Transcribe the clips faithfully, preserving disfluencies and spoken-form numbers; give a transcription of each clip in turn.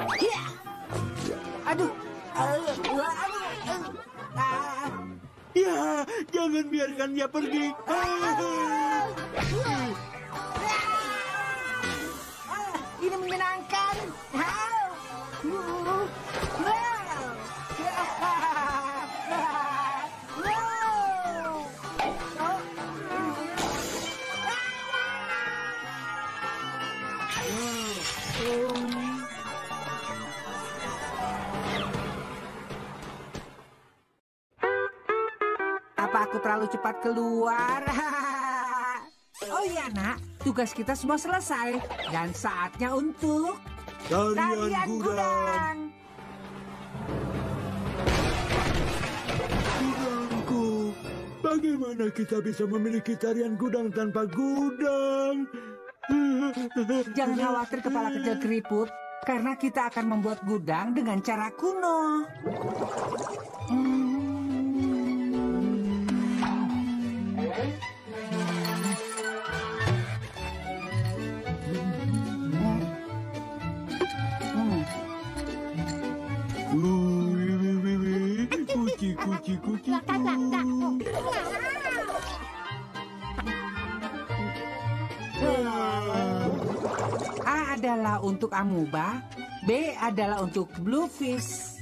Ya. Aduh. Aduh. Aduh. Ah. Ya, jangan biarkan dia pergi. Ah, ini menyenangkan. Apa aku terlalu cepat keluar? Oh iya, Nak. Tugas kita semua selesai. Dan saatnya untuk Tarian tarian gudang. gudang. Gudangku. Bagaimana kita bisa memiliki tarian gudang tanpa gudang? Jangan khawatir, kepala kecil keriput. Karena kita akan membuat gudang dengan cara kuno. Hmm. Wih, wih, wih, wih. Kuci, kuci, kuci. A adalah untuk amuba, B adalah untuk bluefish.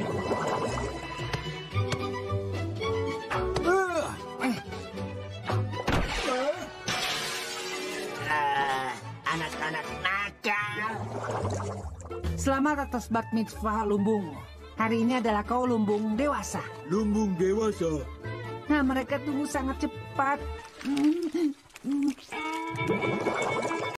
Eh, Anak-anak nakal. Selamat atas bat mitzvah lumbung. Hari ini adalah kau lumbung dewasa. Lumbung dewasa. Nah, mereka tumbuh sangat cepat.